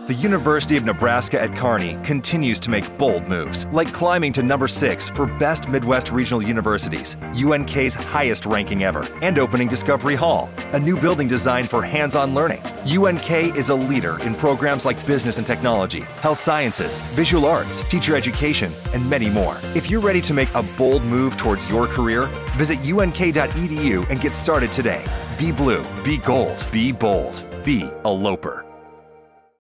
The University of Nebraska at Kearney continues to make bold moves, like climbing to number 6 for Best Midwest Regional Universities, UNK's highest ranking ever, and opening Discovery Hall, a new building designed for hands-on learning. UNK is a leader in programs like business and technology, health sciences, visual arts, teacher education, and many more. If you're ready to make a bold move towards your career, visit unk.edu and get started today. Be blue, be gold, be bold, be a Loper.